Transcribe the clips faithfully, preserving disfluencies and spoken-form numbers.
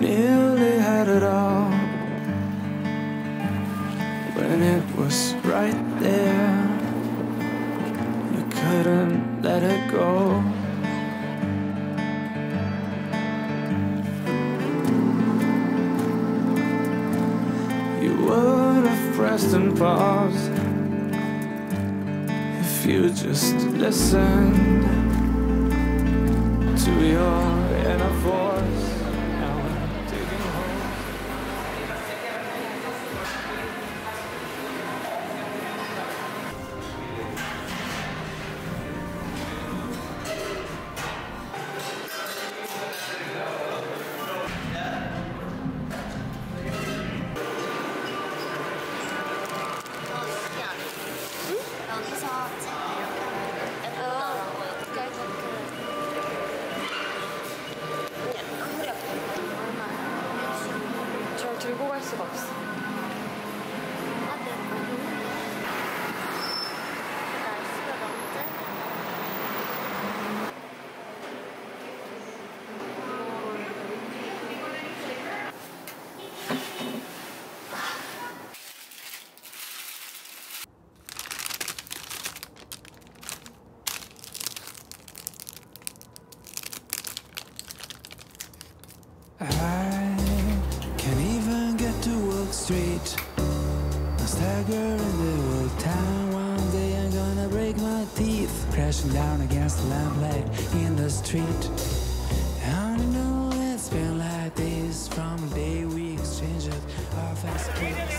nearly had it all when it was right there. You couldn't let it go. You would have pressed and paused if you just listened to your inner voice. Now I'm digging holes. 절 들고 갈 수가 없어. 날씨가 너무 쨍. I can't even get to Wilk Street. I stagger in the old town. One day I'm gonna break my teeth, crashing down against the lamplight in the street. I only know it's been like this from the day we exchanged our fast kiss.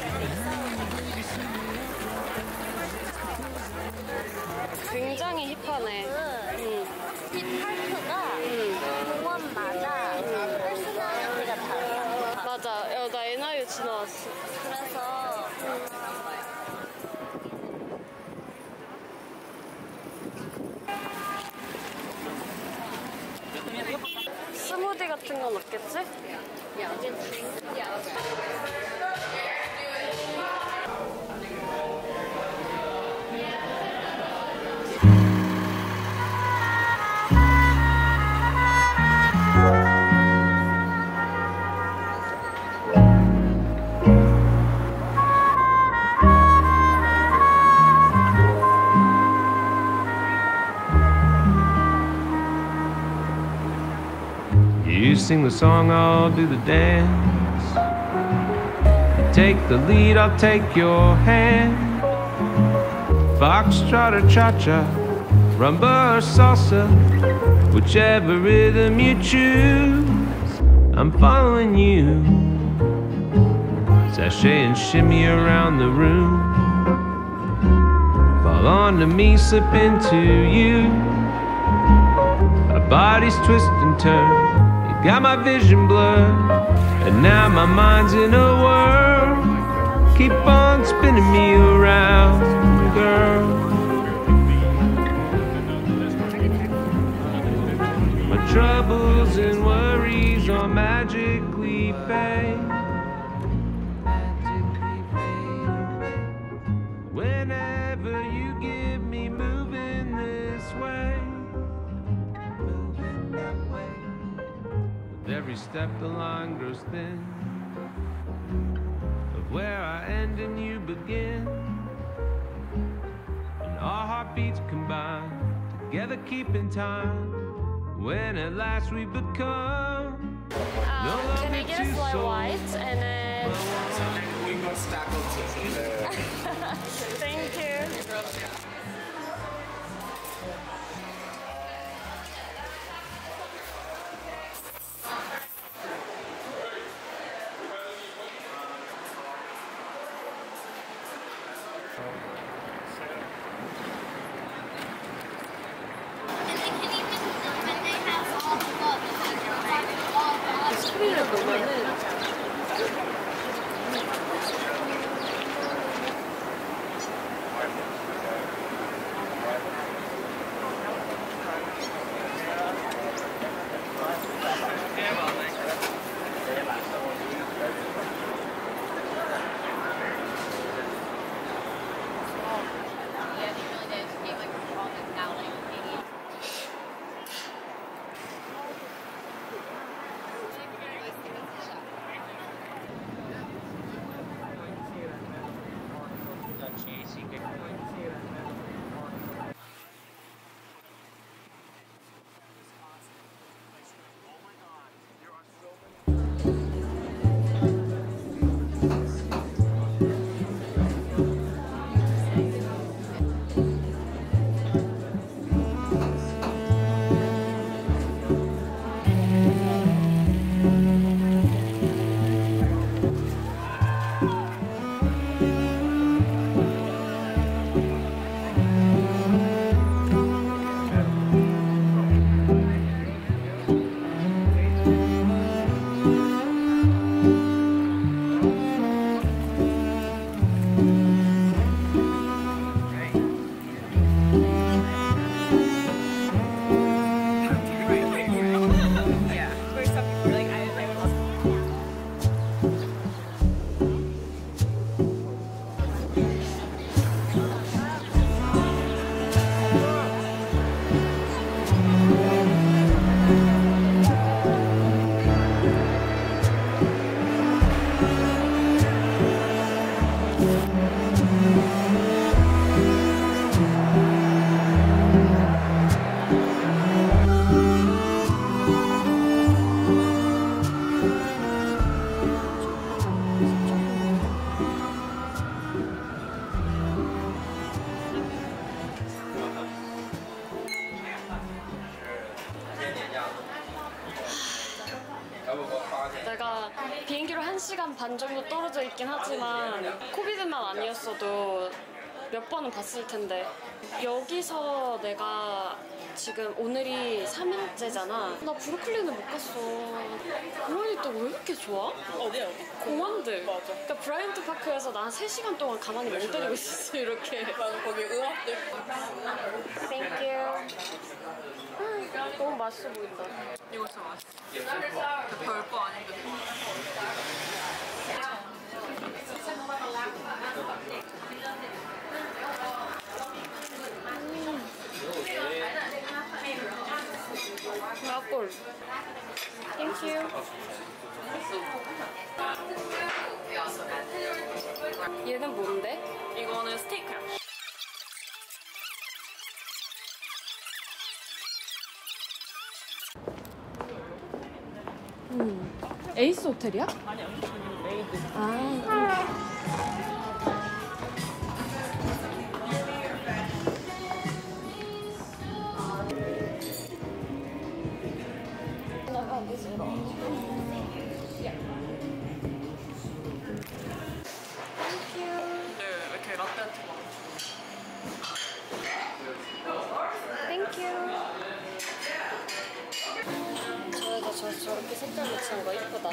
굉장히 힙하네. 응. 힙하트가 공원마다 퍼스널리티가 달라. 맞아. 야, 나 엔아이유 지나왔어. 그래서 스무디 같은 건 없겠지? You sing the song, I'll do the dance. You take the lead, I'll take your hand. Foxtrot or cha-cha, rumba or salsa, whichever rhythm you choose, I'm following you. Sashay and shimmy around the room. Fall onto me, slip into you. Our bodies twist and turn. Got my vision blurred, and now my mind's in a whirl. Keep on spinning me around, girl. My troubles and worries all magically fade. Whenever you give me moving this way. Every step the line grows thin, of where I end and you begin, and our heartbeats combine, together keeping time, when at last we become no Um, can I longer get a two flat souls. white and then... We gonna stack up to Thank you. 소리를 보면은 한 시간 반 정도 떨어져 있긴 하지만 코비드만 아니었어도 몇 번은 봤을 텐데 여기서 내가 지금 오늘이 삼 일째잖아. 나 브루클린을 못 갔어. 공원이 또 왜 이렇게 좋아? 어디 어디? 공원들. 맞아. 그러니까 브라이언트 파크에서 난 세 시간 동안 가만히 멍 때리고 있었어 이렇게. 나는 거기 음악도 있고. Thank you. 음, 너무 맛있어 보인다. 이거 진짜 맛있어. 별거 아닌데. 라골. Thank you. 얘는 뭔데? 이거는 스테이크야. 에이스 호텔이야? 아니야. 메이드. 아. 근데 왜 이렇게 라떼한테 막 Thank you. 저 여자 저 저렇게 색깔 묻힌 거 이쁘다.